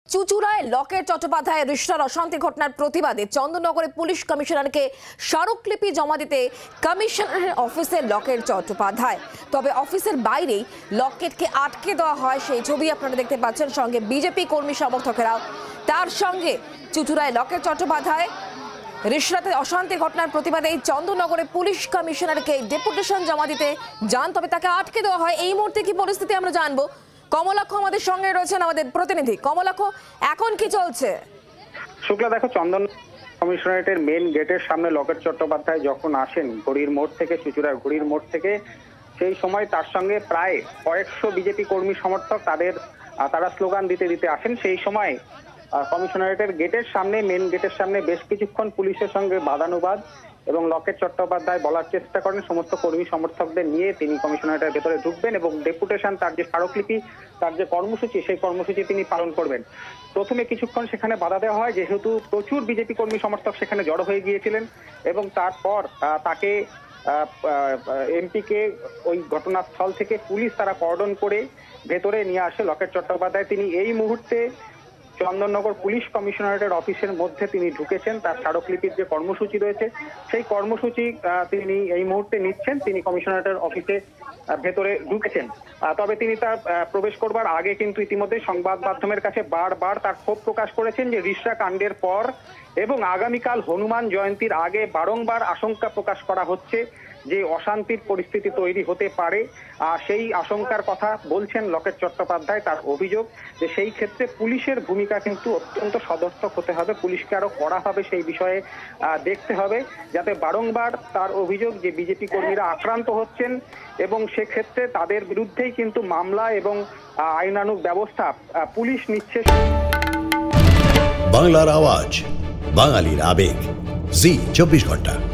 চুচুড়ায় লকেট চট্টোপাধ্যায় রিশরার অশান্তি ঘটনার প্রতিবাদে চন্দননগরে পুলিশ কমিশনারকে স্মারকলিপি জমা দিতে কমিশনারের অফিসে লকেট চট্টোপাধ্যায়। তবে অফিসের বাইরেই লকেটকে আটকে দেওয়া হয়, সেই ছবি আপনারা দেখতে পাচ্ছেন। সঙ্গে বিজেপি কর্মী সমর্থকেরাও। তার সঙ্গে চুচুড়ায় লকেট চট্টোপাধ্যায় রিশরাতে অশান্তি ঘটনার প্রতিবাদে এই চন্দননগরে পুলিশ কমিশনারকে ডেপুটেশন জমা দিতে যান, তবে তাকে আটকে দেওয়া হয়। এই মুহূর্তে কি পরিস্থিতি আমরা জানবো। কমলাক্ষ আমাদের সঙ্গে রয়েছেন, আমাদের প্রতিনিধি। কমলাক্ষ, এখন কি চলছে? শুক্লা, দেখো, চন্দন কমিশনারেটের মেন গেটের সামনে লকেট চট্টোপাধ্যায় যখন আসেন ঘড়ির মোড় থেকে, চুচুড়ার ঘড়ির মোড় থেকে, সেই সময় তার সঙ্গে প্রায় কয়েকশো বিজেপি কর্মী সমর্থক তারা স্লোগান দিতে দিতে আসেন। সেই সময় কমিশনারেটের গেটের সামনে, মেন গেটের সামনে বেশ কিছুক্ষণ পুলিশের সঙ্গে বাদানুবাদ এবং লকেট চট্টোপাধ্যায় বলার চেষ্টা করেন সমস্ত কর্মী সমর্থকদের নিয়ে তিনি কমিশনারেটের ভেতরে ঢুকবেন এবং ডেপুটেশন, তার যে স্মারকলিপি, তার যে কর্মসূচি, সেই কর্মসূচি তিনি পালন করবেন। প্রথমে কিছুক্ষণ সেখানে বাধা দেওয়া হয়, যেহেতু প্রচুর বিজেপি কর্মী সমর্থক সেখানে জড়ো হয়ে গিয়েছিলেন, এবং তারপর তাকে এমপিকে ওই ঘটনাস্থল থেকে পুলিশ তারা কর্ডন করে ভেতরে নিয়ে আসে লকেট চট্টোপাধ্যায়। তিনি এই মুহূর্তে চন্দননগর পুলিশ কমিশনারেটের অফিসের মধ্যে তিনি ঢুকেছেন। তার স্মারকলিপির যে কর্মসূচি রয়েছে সেই কর্মসূচি তিনি এই মুহূর্তে নিচ্ছেন। তিনি কমিশনারেটের অফিসে ভেতরে ঢুকেছেন। তবে তিনি তার প্রবেশ করবার আগে কিন্তু ইতিমধ্যে সংবাদ মাধ্যমের কাছে বারবার তার ক্ষোভ প্রকাশ করেছেন যে রিশরা কাণ্ডের পর এবং আগামীকাল হনুমান জয়ন্তীর আগে বারংবার আশঙ্কা প্রকাশ করা হচ্ছে যে অশান্তির পরিস্থিতি তৈরি হতে পারে। সেই আশঙ্কার কথা বলছেন লকেট চট্টোপাধ্যায়। তার অভিযোগ যে সেই ক্ষেত্রে পুলিশের ভূমিকা কিন্তু অত্যন্ত সদর্থক হতে হবে, পুলিশকে আরো কড়া হবে সেই বিষয়ে দেখতে হবে, যাতে বারংবার তার অভিযোগ যে বিজেপি কর্মীরা আক্রান্ত হচ্ছেন এবং সেক্ষেত্রে তাদের বিরুদ্ধেই কিন্তু মামলা এবং আইনানুগ ব্যবস্থা পুলিশ নিচ্ছে। বাংলার আওয়াজ, বাঙালির আবেগ, জি 24 ঘন্টা।